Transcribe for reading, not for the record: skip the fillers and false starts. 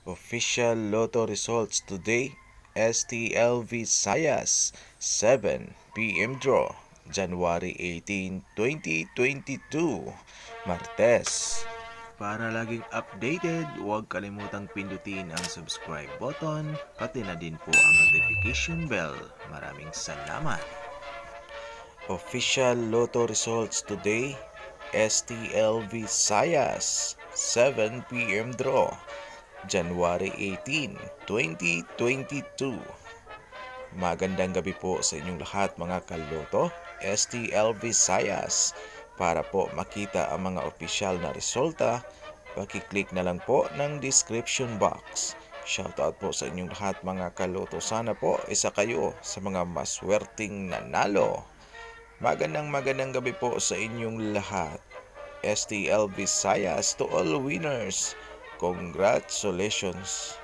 Official Lotto results today. Stl Visayas 7 p.m. draw January 18, 2022 Martes. Para laging updated, huwag kalimutang pindutin ang subscribe button, pati na din po ang notification bell. Maraming salamat. Official Lotto results today. Stl Visayas 7 p.m. draw January 18, 2022. Magandang gabi po sa inyong lahat mga kaloto. Stl Visayas. Para po makita ang mga opisyal na resulta, pakiclick na lang po ng description box. Shoutout po sa inyong lahat mga kaloto. Sana po isa kayo sa mga maswerteng nanalo. Magandang gabi po sa inyong lahat. Stl Visayas to all winners. Congratulations!